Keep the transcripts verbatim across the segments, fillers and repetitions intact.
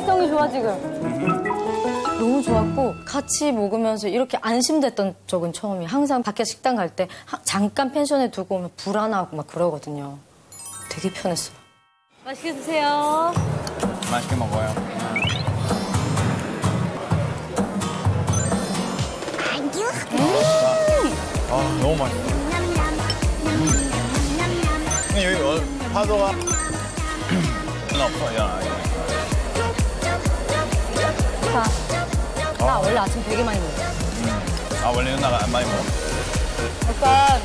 일정이 좋아 지금. 너무 좋았고 같이 먹으면서 이렇게 안심됐던 적은 처음이에요. 항상 밖에 식당 갈 때 잠깐 펜션에 두고 오면 불안하고 막 그러거든요. 되게 편했어요. 맛있게 드세요. 맛있게 먹어요. 아, 너무 맛있어. 근데 여기 어, 파도가 없어, 야. 자, 나 원래 아침 되게 많이 먹어. 음. 아, 원래 누나가 안 많이 먹어? 약간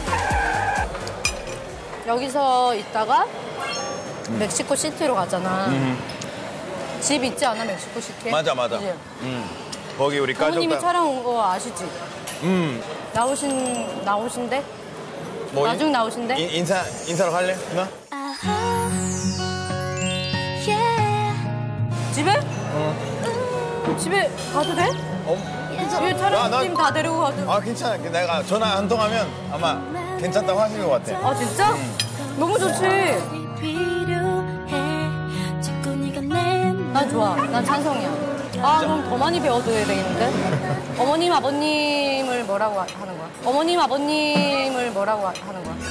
여기서 있다가 음. 멕시코 시티로 가잖아. 음. 집 있지 않아, 멕시코 시티에? 맞아, 맞아. 음. 거기 우리 가족 부모님이 다... 촬영 온 거 아시지? 음. 나오신, 나오신대? 뭐 나중 인, 나오신대? 인, 인사, 인사로 갈래, 누나? 집에? 응. 집에 가도 돼? 어? 집에 촬영팀 다 데리고 가도. 아, 괜찮아. 내가 전화 한 통하면 아마 괜찮다고 하실 것 같아. 아, 진짜? 응. 너무 좋지. 난 좋아. 난 찬성이야. 아, 그럼 더 많이 배워둬야 되겠는데? 어머님, 아버님을 뭐라고 하는 거야? 어머님, 아버님을 뭐라고 하는 거야?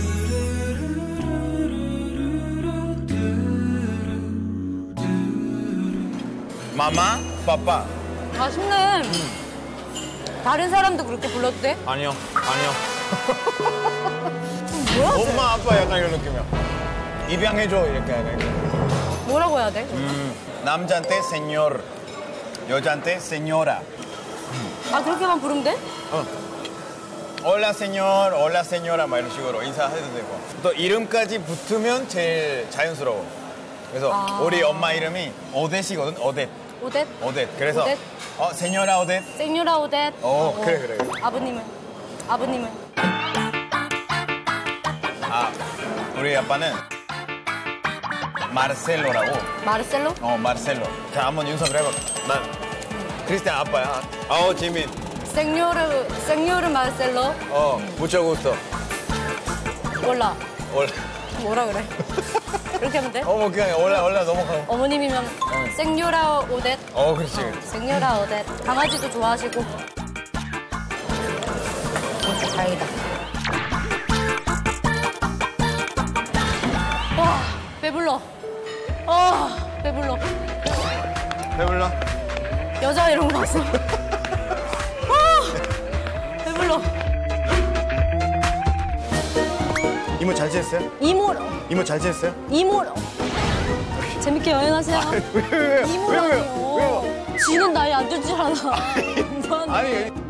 마마, 빠빠. 아, 쉽네. 음. 다른 사람도 그렇게 불러도 돼? 아니요, 아니요. 뭐야? 엄마, 아빠 약간 이런 느낌이야. 입양해줘, 이렇게 해야 돼. 뭐라고 해야 돼? 음, 남자한테 señor, 여자한테 señora. 아, 그렇게만 부르면 돼? 어. Hola, señor, hola, señora, 막 이런 식으로 인사해도 되고. 또 이름까지 붙으면 제일 자연스러워. 그래서 아... 우리 엄마 이름이 오뎃이거든, 오뎃. 오뎃? 오뎃. 그래서 오뎃? 어, señora 오뎃. señora 오뎃. 어, 어, 그래, 그래. 아버님은? 아버님은? 아, 우리 아빠는 마르셀로라고. 마르셀로? 어, 마르셀로. 자, 한번 윤섭을 해봐. 난 크리스티안 아빠야. 아우, 지민. 생요르, 생요르 마르셀로? 어, 무척 구스토. 몰라. 몰라. 뭐라 그래? 그렇게 하면 돼? 어, 뭐 그냥 올라, 올라 넘어가고. 어머님이면 어. 생요라 오뎃? 어, 그렇지. 그렇지. 생요라 오뎃. 강아지도 좋아하시고. 진짜 다행이다. 와, 배불러. 아, 배불러. 배불러? 여자 이런 거 봤어. 아, 배불러. 이모 잘 지냈어요? 이모로. 이모 잘 지냈어요? 이모로. 재밌게 여행하세요. 아, 왜, 왜, 왜, 이모라니요. 왜요? 지는 나이 안 줄 줄 아나. 아니.